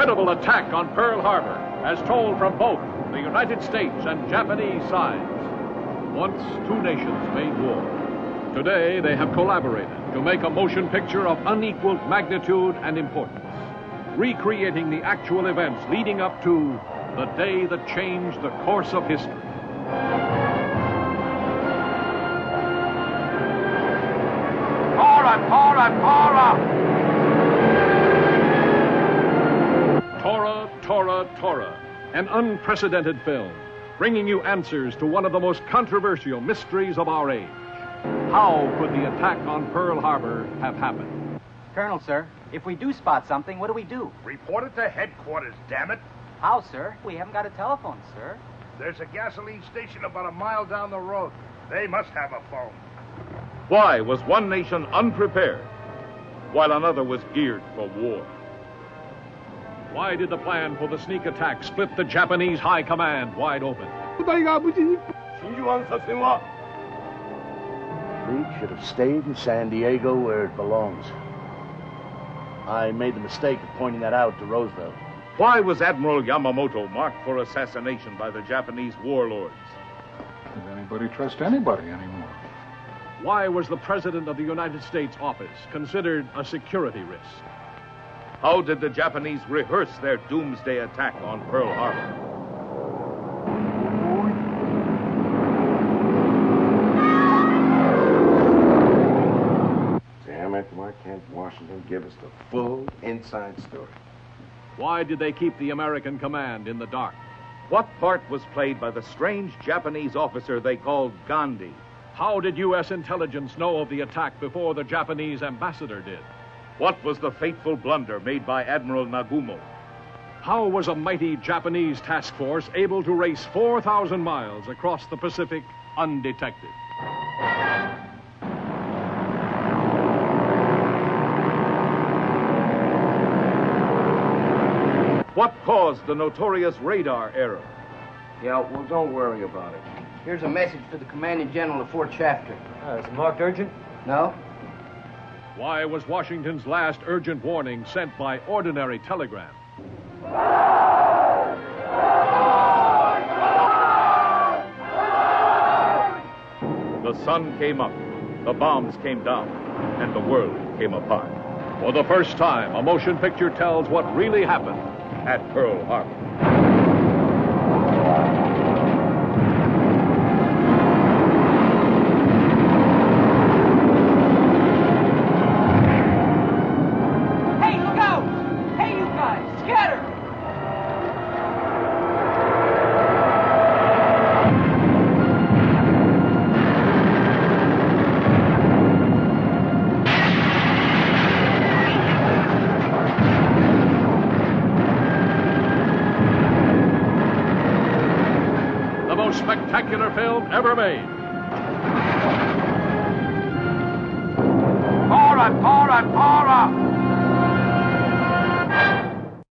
incredible attack on Pearl Harbor, as told from both the United States and Japanese sides. Once two nations made war. Today, they have collaborated to make a motion picture of unequaled magnitude and importance, recreating the actual events leading up to the day that changed the course of history. Tora, Tora, Tora! Tora, Tora, Tora, an unprecedented film, bringing you answers to one of the most controversial mysteries of our age. How could the attack on Pearl Harbor have happened? Colonel, sir, if we do spot something, what do? Report it to headquarters, damn it. How, sir? We haven't got a telephone, sir. There's a gasoline station about a mile down the road. They must have a phone. Why was one nation unprepared while another was geared for war? Why did the plan for the sneak attack split the Japanese high command wide open? Fleet should have stayed in San Diego where it belongs. I made the mistake of pointing that out to Roosevelt. Why was Admiral Yamamoto marked for assassination by the Japanese warlords? Does anybody trust anybody anymore? Why was the President of the United States office considered a security risk? How did the Japanese rehearse their doomsday attack on Pearl Harbor? Damn it, why can't Washington give us the full inside story? Why did they keep the American command in the dark? What part was played by the strange Japanese officer they called Gandhi? How did U.S. intelligence know of the attack before the Japanese ambassador did? What was the fateful blunder made by Admiral Nagumo? How was a mighty Japanese task force able to race 4,000 miles across the Pacific undetected? What caused the notorious radar error? Yeah, well, don't worry about it. Here's a message for the Commanding General of Fort Shafter. Is it marked urgent? No? Why was Washington's last urgent warning sent by ordinary telegram? The sun came up, the bombs came down, and the world came apart. For the first time, a motion picture tells what really happened at Pearl Harbor. Spectacular film ever made. Tora, Tora, Tora!